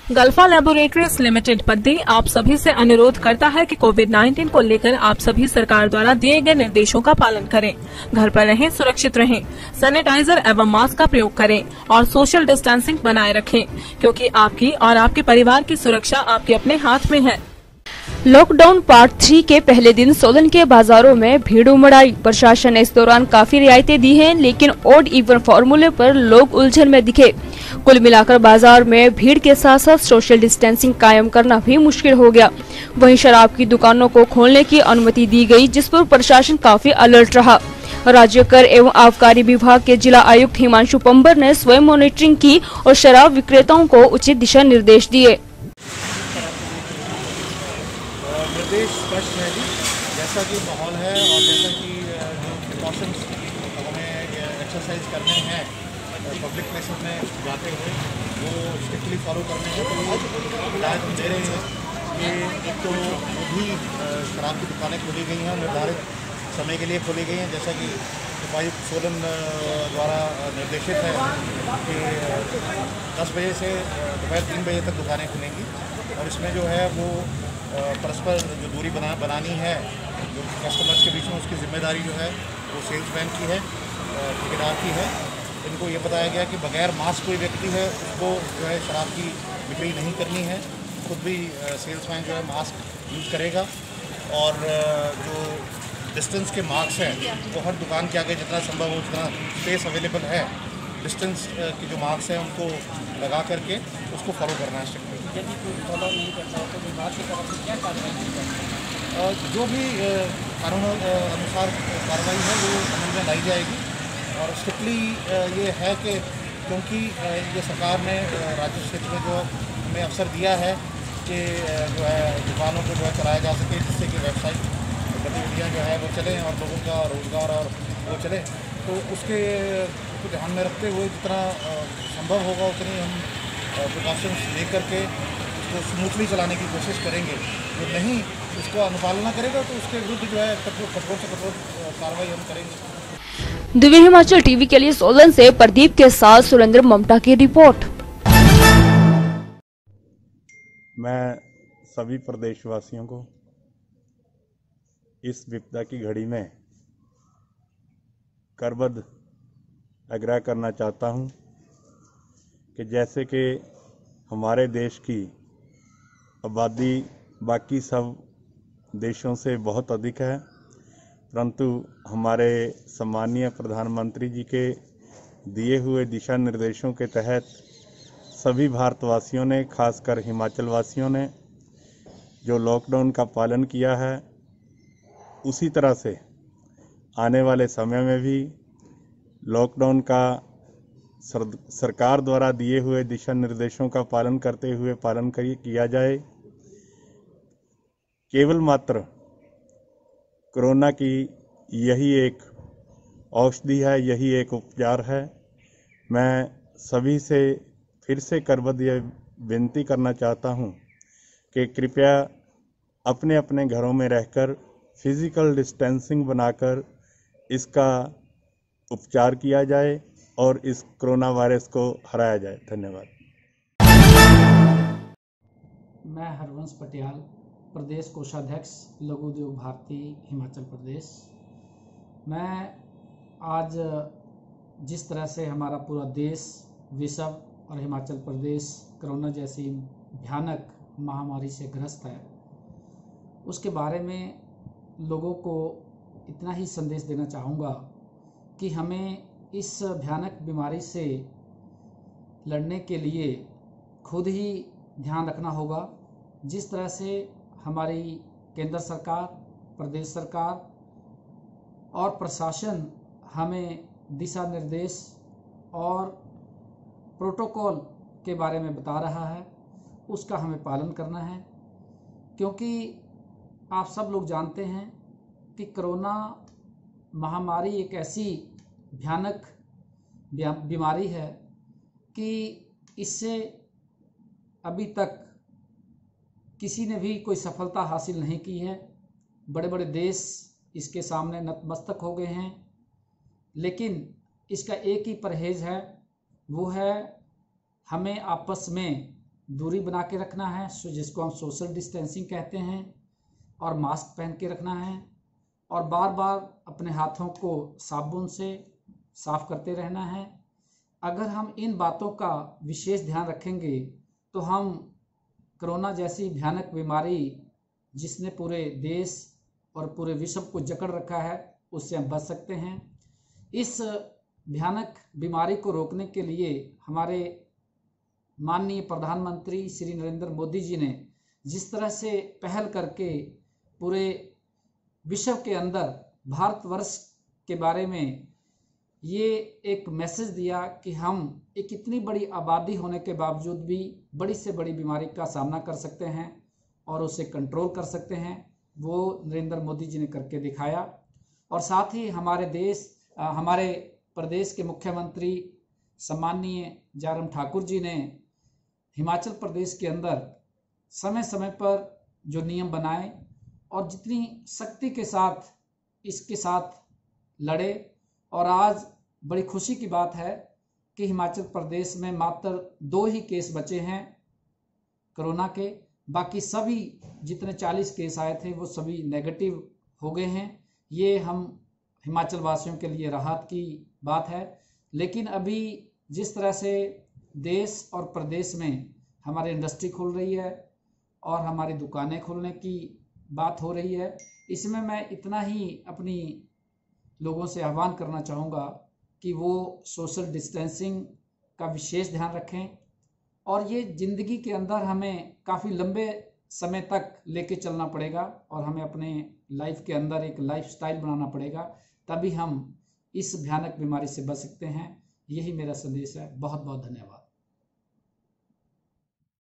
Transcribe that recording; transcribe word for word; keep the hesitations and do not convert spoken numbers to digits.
Galpha laboratories limited पद्दी आप सभी से अनुरोध करता है कि कोविड नाइन्टीन को लेकर आप सभी सरकार द्वारा दिए गए निर्देशों का पालन करें, घर पर रहें, सुरक्षित रहें, सैनिटाइजर एवं मास्क का प्रयोग करें और सोशल डिस्टेंसिंग बनाए रखें, क्योंकि आपकी और आपके परिवार की सुरक्षा आपके अपने हाथ में है। लॉकडाउन पार्ट थ्री के पहले दिन सोलन के बाजारों में भीड़ उमड़ आई। प्रशासन ने इस दौरान काफी रियायतें दी हैं, लेकिन ऑड इवन फॉर्मूले पर लोग उलझन में दिखे। कुल मिलाकर बाजार में भीड़ के साथ साथ सोशल डिस्टेंसिंग कायम करना भी मुश्किल हो गया। वहीं शराब की दुकानों को खोलने की अनुमति दी गई, जिस पर प्रशासन काफी अलर्ट रहा। राज्य कर एवं आबकारी विभाग के जिला आयुक्त हिमांशु पंबर ने स्वयं मॉनिटरिंग की और शराब विक्रेताओं को उचित दिशा निर्देश दिए। निर्देश स्पष्ट है जी, जैसा कि माहौल है और जैसा कि जो प्रिकॉशंस हमें एक्सरसाइज करने हैं पब्लिक प्लेसेस में जाते हुए वो स्ट्रिक्टली फॉलो करने हैं, तो हिदायत हम दे रहे हैं कि एक तो भी शराब की दुकानें खोली गई हैं, निर्धारित समय के लिए खोली गई हैं, जैसा कि उपायुक्त सोलन द्वारा निर्देशित है कि दस बजे से दोपहर तीन बजे तक दुकानें खुलेंगी और इसमें जो है वो परस्पर जो दूरी बना बनानी है जो कस्टमर्स के बीच में, उसकी जिम्मेदारी जो है वो सेल्समैन की है, ठेकेदार की है। इनको ये बताया गया कि बगैर मास्क कोई व्यक्ति है उसको जो है शराब की बिक्री नहीं करनी है, खुद भी सेल्समैन जो है मास्क यूज़ करेगा और जो डिस्टेंस के मार्क्स हैं वो हर दुकान के आगे जितना संभव हो, जितना स्पेस अवेलेबल है, डिस्टेंस के जो मार्क्स हैं उनको लगा करके उसको फॉलो करना है स्ट्रिक्टली। यदि कोई फॉलो नहीं करता है तो विभाग की तरफ से क्या कार्रवाई की जाएगी? जो भी कानून अनुसार कार्रवाई है वो अमल में लाई जाएगी और स्ट्रिक्टली ये है कि क्योंकि ये सरकार ने राज्य क्षेत्र में जो हमें अवसर दिया है कि जो है दुकानों को जो है चलाया जा सके, जिससे कि व्यवसायिक गतिविधियाँ जो है वो चलें और लोगों का रोज़गार और वो चले, तो उसके को ध्यान में रखते हुए जितना संभव होगा उतनी हम प्रिकॉशंस ले करके उसको स्मूथली चलाने की कोशिश करेंगे। जो नहीं उसको अनुपालना करेगा तो उसके विरुद्ध जो है कठोर कठोर से कठोर कार्रवाई हम करेंगे। दिव्य हिमाचल टीवी के लिए सोलन से प्रदीप के साथ सुरेंद्र ममता की रिपोर्ट। मैं सभी प्रदेशवासियों को इस विपदा की घड़ी में करबद्ध आग्रह करना चाहता हूं कि जैसे कि हमारे देश की आबादी बाकी सब देशों से बहुत अधिक है, परंतु हमारे सम्मानीय प्रधानमंत्री जी के दिए हुए दिशा निर्देशों के तहत सभी भारतवासियों ने, खासकर हिमाचल वासियों ने जो लॉकडाउन का पालन किया है, उसी तरह से आने वाले समय में भी लॉकडाउन का सर, सरकार द्वारा दिए हुए दिशा निर्देशों का पालन करते हुए पालन किया जाए। केवल मात्र कोरोना की यही एक औषधि है, यही एक उपचार है। मैं सभी से फिर से करबद्ध यह विनती करना चाहता हूं कि कृपया अपने अपने घरों में रहकर फिजिकल डिस्टेंसिंग बनाकर इसका उपचार किया जाए और इस कोरोना वायरस को हराया जाए। धन्यवाद। मैं हरवंश पटियाल, प्रदेश कोषाध्यक्ष लघु उद्योग भारती हिमाचल प्रदेश। मैं आज जिस तरह से हमारा पूरा देश, विश्व और हिमाचल प्रदेश कोरोना जैसी भयानक महामारी से ग्रस्त है, उसके बारे में लोगों को इतना ही संदेश देना चाहूँगा कि हमें इस भयानक बीमारी से लड़ने के लिए खुद ही ध्यान रखना होगा। जिस तरह से हमारी केंद्र सरकार, प्रदेश सरकार और प्रशासन हमें दिशा निर्देश और प्रोटोकॉल के बारे में बता रहा है, उसका हमें पालन करना है, क्योंकि आप सब लोग जानते हैं कि कोरोना महामारी एक ऐसी भयानक बीमारी है कि इससे अभी तक किसी ने भी कोई सफलता हासिल नहीं की है। बड़े बड़े देश इसके सामने नतमस्तक हो गए हैं, लेकिन इसका एक ही परहेज है, वो है हमें आपस में दूरी बना के रखना है, सो जिसको हम सोशल डिस्टेंसिंग कहते हैं, और मास्क पहन के रखना है, और बार बार अपने हाथों को साबुन से साफ करते रहना है। अगर हम इन बातों का विशेष ध्यान रखेंगे तो हम कोरोना जैसी भयानक बीमारी जिसने पूरे देश और पूरे विश्व को जकड़ रखा है उससे हम बच सकते हैं। इस भयानक बीमारी को रोकने के लिए हमारे माननीय प्रधानमंत्री श्री नरेंद्र मोदी जी ने जिस तरह से पहल करके पूरे विश्व के अंदर भारतवर्ष के बारे में ये एक मैसेज दिया कि हम एक इतनी बड़ी आबादी होने के बावजूद भी बड़ी से बड़ी बीमारी का सामना कर सकते हैं और उसे कंट्रोल कर सकते हैं, वो नरेंद्र मोदी जी ने करके दिखाया। और साथ ही हमारे देश हमारे प्रदेश के मुख्यमंत्री सम्माननीय जयराम ठाकुर जी ने हिमाचल प्रदेश के अंदर समय समय पर जो नियम बनाए और जितनी सख्ती के साथ इसके साथ लड़े, और आज बड़ी खुशी की बात है कि हिमाचल प्रदेश में मात्र दो ही केस बचे हैं कोरोना के, बाकी सभी जितने चालीस केस आए थे वो सभी नेगेटिव हो गए हैं। ये हम हिमाचल वासियों के लिए राहत की बात है। लेकिन अभी जिस तरह से देश और प्रदेश में हमारी इंडस्ट्री खुल रही है और हमारी दुकानें खुलने की बात हो रही है, इसमें मैं इतना ही अपनी लोगों से आह्वान करना चाहूँगा कि वो सोशल डिस्टेंसिंग का विशेष ध्यान रखें। और ये ज़िंदगी के अंदर हमें काफ़ी लंबे समय तक लेके चलना पड़ेगा और हमें अपने लाइफ के अंदर एक लाइफस्टाइल बनाना पड़ेगा, तभी हम इस भयानक बीमारी से बच सकते हैं। यही मेरा संदेश है। बहुत बहुत धन्यवाद।